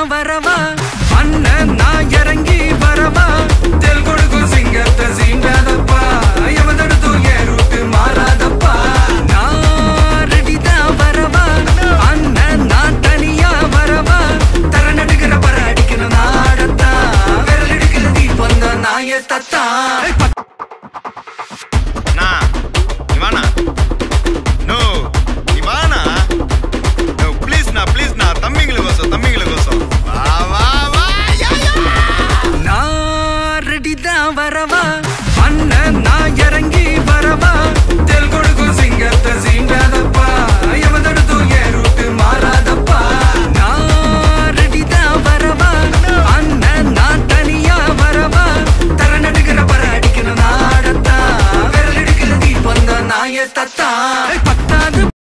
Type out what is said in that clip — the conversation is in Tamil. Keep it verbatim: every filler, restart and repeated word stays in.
வரவா அண்ணன் நான் இறங்கி வரவா தெல் கொடுக்கும் சிங்கத்தை சீண்டாதப்பா எவதடுத்தும் ஏ ரூட்டு மாறாதப்பா நான் ரெடிதான் வரவா அண்ணன் நான் தனியா வரவா தர நடுக்கிற பர அடிக்கிற நாடத்தா விரல் எடுக்கிற தீபந்த நாய தத்தா வரவா அண்ணன் நான் இறங்கி வரவா தெல் கொடுக்கும் சிங்கத்தை சீண்டாதப்பா எவதடுத்தும் ஏ ரூட்டு மாறாதப்பா நான் ரெடிதான் வரவா அண்ணன் நான் தனியா வரவா தர நடுக்கிற பர அடிக்கிற நாடத்தா விரல் எடுக்கிற தீபந்த நாய தத்தா